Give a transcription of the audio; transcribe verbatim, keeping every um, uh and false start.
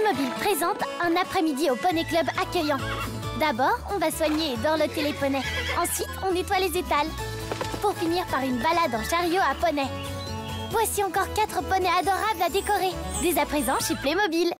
Playmobil présente un après-midi au Poney Club accueillant. D'abord, on va soigner et dorloter les poneys. Ensuite, on nettoie les étals. Pour finir par une balade en chariot à poney. Voici encore quatre poneys adorables à décorer. Dès à présent chez Playmobil.